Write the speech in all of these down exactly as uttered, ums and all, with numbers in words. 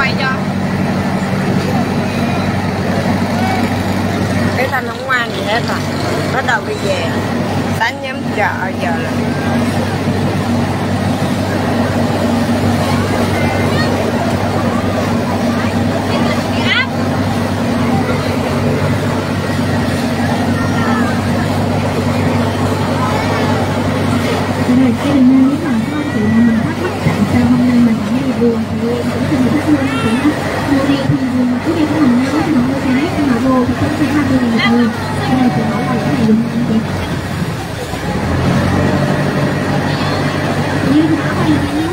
quay cho. Cái thanh không ngoan gì hết rồi. Bắt đầu đi về. Sáng nhắm chợ giờ là rồi cái đường này nếu mà có chị nào mình thắc mắc tại sao hôm nay mình lại đi buồn thì em cũng xin thắc mắc chị đó. Mua đi thì cái đi của mình nó thì mình mua cái nhưng mà vô thì cũng phải hai mươi nghìn một người. Cái này chị hỏi là cái này đúng không chị? Như thế nào vậy chị?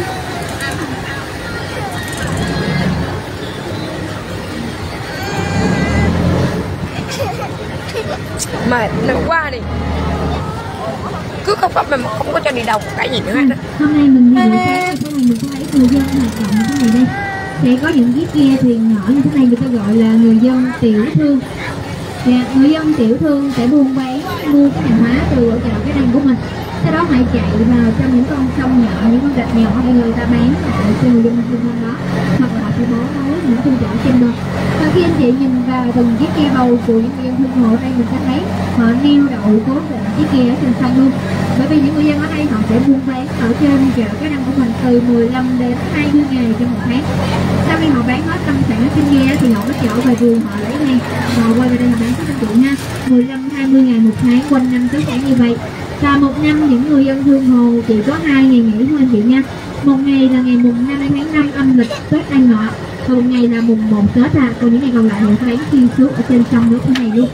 mệt nó quá đi. Cứ không có mình không có cho đi đâu cái gì nữa hết. Hôm nay mình đi buổi sáng thì cái này mình có thấy người dân hoạt động như thế này đây. Sẽ có những chiếc ghe thuyền nhỏ như thế này, người ta gọi là người dân tiểu thương. Dạ, người dân tiểu thương sẽ buôn bán mua cái hàng hóa từ ở chợ cái đăng của mình. Sau đó họ chạy vào trong những con sông nhỏ, những con rạch nhỏ để người ta bán lại cho người dân xung quanh đó, hoặc là họ sẽ bó nối những khu chợ trên bờ. Và khi anh chị nhìn vào từng chiếc ghe bầu của những người dân thương hộ ở đây, mình sẽ thấy họ neo đậu cố định chiếc ghe ở trên sông luôn. Bởi vì những người dân ở đây họ sẽ buôn bán ở trên chợ cái đăng của mình từ mười lăm đến hai mươi ngày trong một tháng. Sau khi họ bán hết lâm sản ở trên ghe thì họ mới chở về vườn họ lấy ngay, họ quay về đây họ bán cho anh chị ha. mười lăm hai mươi ngày một tháng, quanh năm cứ phải như vậy. Và một năm những người dân thương hồ chỉ có hai ngày nghỉ thôi anh chị nha. Một ngày là ngày mùng năm tháng năm âm lịch Tết Ai Ngọ, và một ngày là mùng một Tết à. Còn những ngày còn lại họ bán xuyên suốt ở trên sông nước thế này luôn.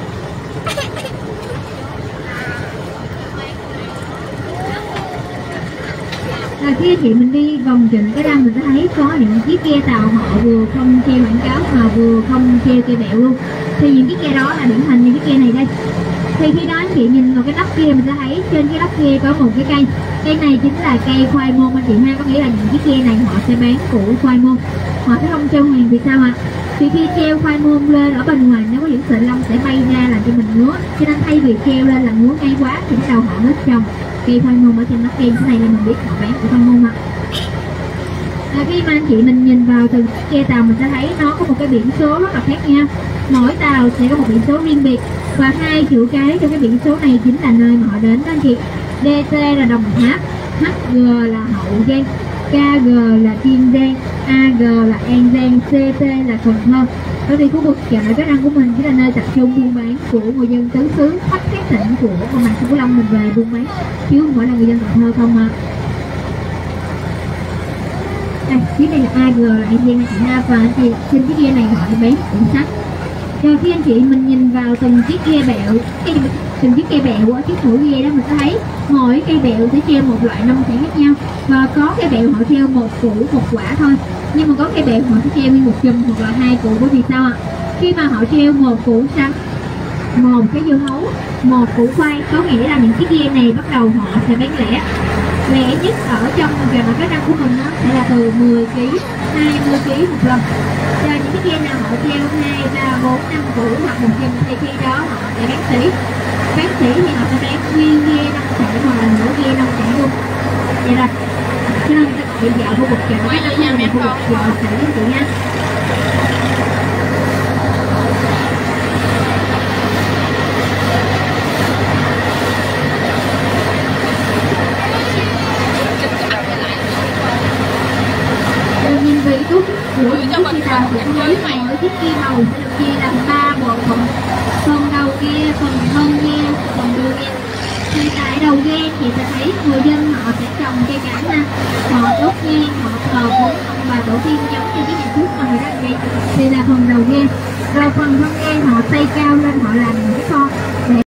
À, khi chị mình đi vòng trịnh cái đăng mình sẽ thấy có những chiếc ghe tàu họ vừa không treo quảng cáo mà vừa không treo cây bẹo luôn. Thì những chiếc ghe đó là điển hình như chiếc ghe này đây. Thì khi đó anh chị nhìn vào cái nắp ghe mình sẽ thấy trên cái nắp ghe có một cái cây. Cây này chính là cây khoai môn anh chị ha, có nghĩa là những chiếc ghe này họ sẽ bán củ khoai môn. Họ sẽ không treo hoàng vì sao ạ? Thì khi treo khoai môn lên ở bên ngoài nó có những sợi lông sẽ bay ra làm cho mình ngứa. Cho nên thay vì treo lên là ngứa ngay quá thì bắt đầu họ hết trồng cây khoai môn ở trên nắp ghe thế này là mình biết họ bán củ khoai môn ạ. À, khi mà anh chị mình nhìn vào từ ghe tàu mình sẽ thấy nó có một cái biển số rất là khác nhau. Mỗi tàu sẽ có một biển số riêng biệt và hai chữ cái trong cái biển số này chính là nơi mà họ đến đó anh chị. đê tê là Đồng Tháp, hát giê là Hậu Giang, ca giê là Kiên Giang, a giê là An Giang, xê tê là Cần Thơ. Bởi vì khu vực chợ cái răng của mình chính là nơi tập trung buôn bán của người dân tứ xứ khắp các tỉnh của đồng bằng sông Cửu Long mình về buôn bán, chứ không phải là người dân Cần Thơ không ạ. Đây, chiếc này là a giê là An Giang chị ha, và anh chị trên chiếc ghe này họ bán cuốn sách. Rồi khi anh chị mình nhìn vào từng chiếc ghe bẹo, cái từng chiếc cây bẹo ở chiếc mũi ghe đó mình sẽ thấy mỗi cây bẹo sẽ treo một loại nông sản khác nhau, và có cây bẹo họ treo một củ một quả thôi, nhưng mà có cây bẹo họ sẽ treo nguyên một chùm hoặc là hai củ. Bởi vì sao ạ? Khi mà họ treo một củ sắn, một cái dưa hấu, một củ khoai, có nghĩa là những chiếc ghe này bắt đầu họ sẽ bán lẻ. Lẻ nhất ở trong gà mặt cá răng của mình đó sẽ là từ mười ki lô gam, hai mươi ki lô gam một lần. Và những chiếc ghe nào họ treo hai, ba, bốn, năm củ hoặc một chùm thì khi đó họ sẽ bán sỉ. Bán sỉ thì họ sẽ bán nguyên ghe nông sản hoặc là nửa ghe nông sản luôn. Vậy rồi. Cho nên ta gọi dạo khu vực chợ cái đó là khu vực chợ sỉ anh chị nha. Nhìn vị thuốc của chiếc xe tàu thì tôi thấy mỗi chiếc ghe màu sẽ được chia làm ba bộ phận. Phần đầu ghe, phần thân ghe, phần đuôi ghe. Thì tại đầu ghe thì sẽ thấy người dân họ sẽ trồng cây cảnh nè, họ đốt nhang, họ thờ cúng và tổ tiên giống như cái nhà trước mà người ta vậy. Thì là phần đầu ghe. Rồi phần thân ghe họ xây cao lên, họ làm những cái kho để